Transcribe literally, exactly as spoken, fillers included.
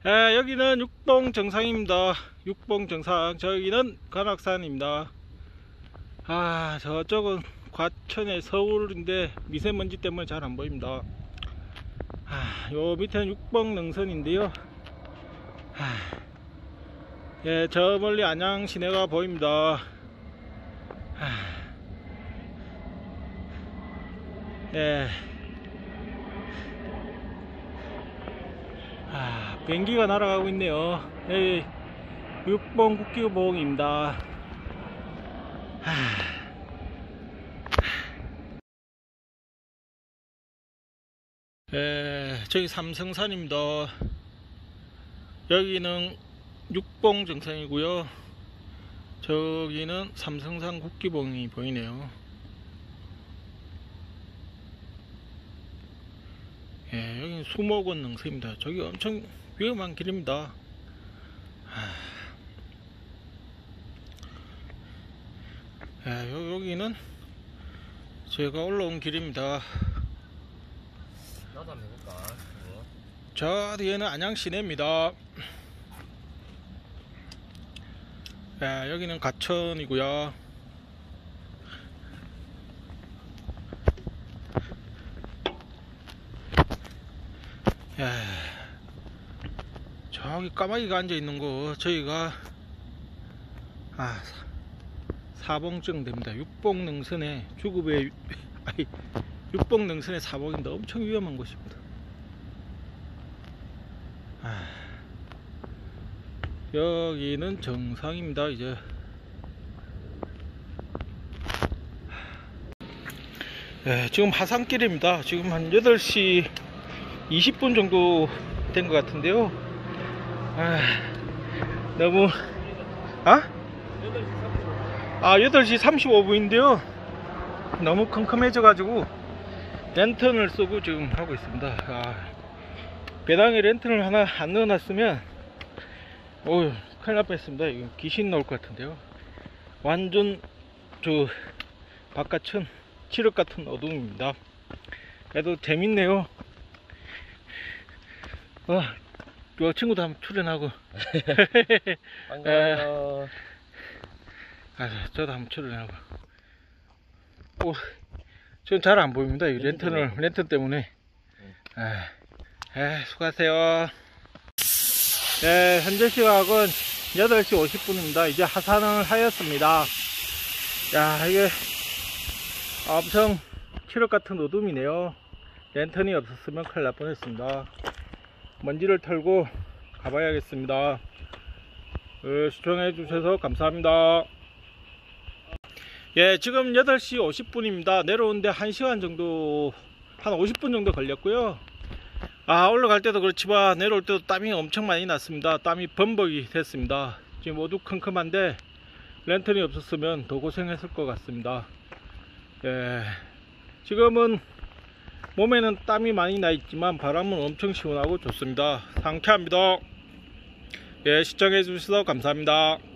에, 여기는 육봉 정상입니다. 육봉 정상. 저기는 관악산입니다. 아, 저쪽은 과천의 서울인데 미세먼지 때문에 잘 안 보입니다. 아, 요 밑에는 육봉 능선인데요. 아, 예, 저 멀리 안양 시내가 보입니다. 아, 예. 아, 비행기가 날아가고 있네요. 여기 육봉 국기봉입니다. 아, 예, 저기 삼성산입니다. 여기는 육봉 정상이고요. 저기는 삼성산 국기봉이 보이네요. 예, 여기는 수목원 능선입니다. 저기 엄청 위험한 길입니다. 예, 여기는 제가 올라온 길입니다. 나도 한번 해볼까? 뭐? 저 뒤에는 안양 시내입니다. 예, 여기는 가천이고요. 예, 저기 까마귀가 앉아 있는 거 저희가 아 사봉증 됩니다. 육봉 능선에 주급의 아니 육봉 능선의 사봉인데 엄청 위험한 곳입니다. 아, 여기는 정상입니다. 이제 예, 지금 하산길입니다. 지금 한 여덟 시 이십 분 정도 된 것 같은데요. 아, 너무 아? 아, 여덟 시 삼십오 분인데요 너무 컴컴해져 가지고 랜턴을 쓰고 지금 하고 있습니다. 아, 배당에 랜턴을 하나 안 넣어놨으면 어휴 큰일 날 뻔했습니다. 이거 귀신 나올 것 같은데요. 완전 저 바깥은 칠흑 같은 어둠입니다. 그래도 재밌네요. 어, 요 친구도 한번 출연하고 반가워요. 아, 저도 한번 출연하고. 오, 전 잘 안 보입니다. 이 랜턴을 랜턴 때문에. 아, 아, 수고하세요. 네, 현재 시각은 여덟 시 오십 분입니다. 이제 하산을 하였습니다. 야, 이게 엄청 칠흑 같은 어둠이네요. 랜턴이 없었으면 큰일 날 뻔했습니다. 먼지를 털고 가봐야겠습니다. 어, 시청해 주셔서 감사합니다. 예, 지금 여덟 시 오십 분입니다. 내려오는데 한 시간 정도, 한 오십 분 정도 걸렸고요. 아, 올라갈 때도 그렇지만 내려올 때도 땀이 엄청 많이 났습니다. 땀이 범벅이 됐습니다. 지금 어두컴컴한데 랜턴이 없었으면 더 고생했을 것 같습니다. 예, 지금은 몸에는 땀이 많이 나 있지만 바람은 엄청 시원하고 좋습니다. 상쾌합니다. 예, 시청해 주셔서 감사합니다.